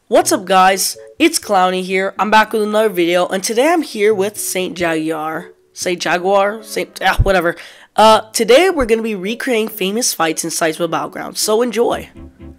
What's up guys, it's Clowny here. I'm back with another video, and today I'm here with Saint Jaguar, whatever. Today we're going to be recreating famous fights in Sicewell Battlegrounds, so enjoy.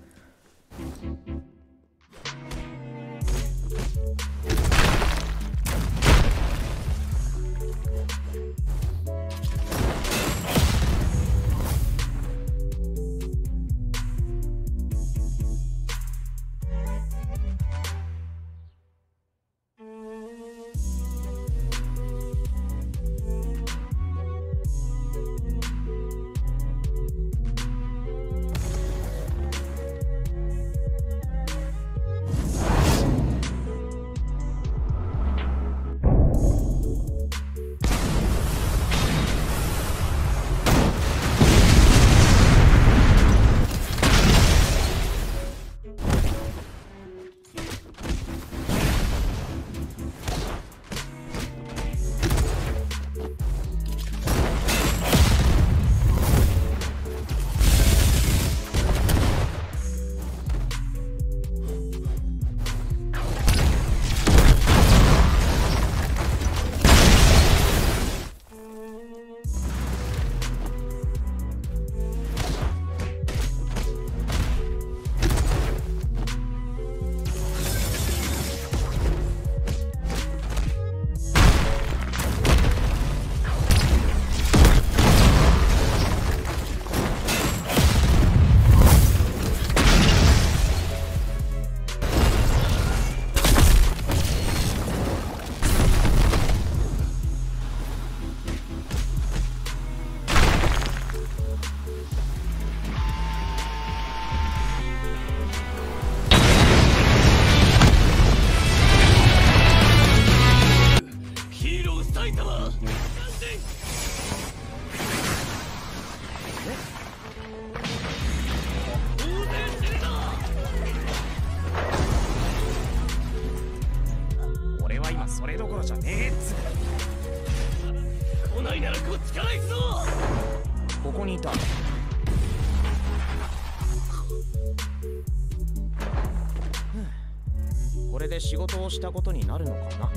これで仕事をしたことになるのかな。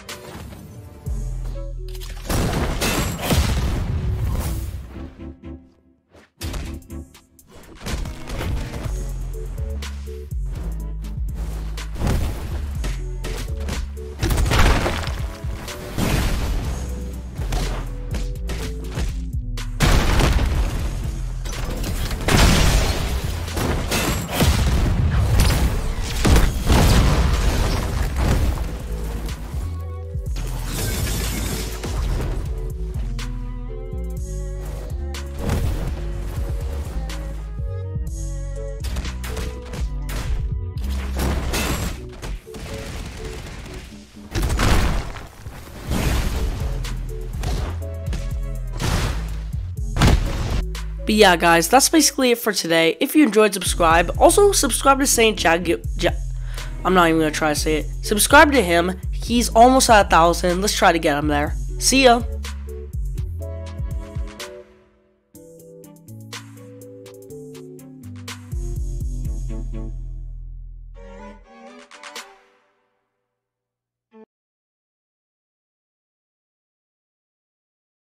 But yeah guys, that's basically it for today. If you enjoyed, subscribe. Also subscribe to Saint I'm not even gonna try to say it. Subscribe to him. He's almost at 1,000. Let's try to get him there. See ya.